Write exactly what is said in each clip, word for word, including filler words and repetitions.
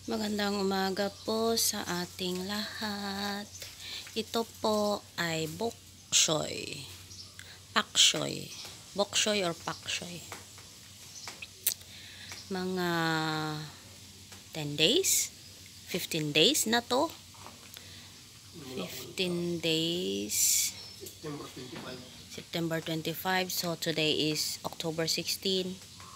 Magandang umaga po sa ating lahat. Ito po ay bok choy. Pak choy. Bok choy or pak choy. Mga ten days, fifteen days na to. fifteen days. September twenty-five. So today is October sixteen.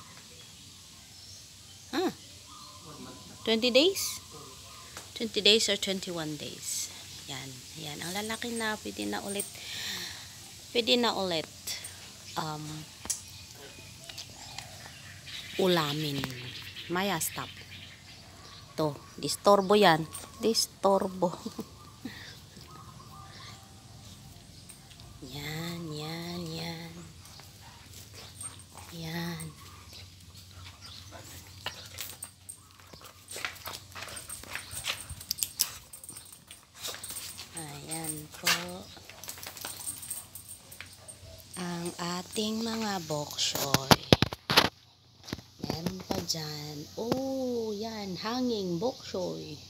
Ah. twenty days? twenty days or twenty-one days. Yan. Yan. Ang lalaki na, pwede na ulit, pwede na ulit, um, ulamin. Maya, stop. To, distorbo yan. Distorbo. Yan, yan, yan. Yan. Ayan po ang ating mga bok choy. Meron pa dyan. Oh, yan. Hanging bok choy.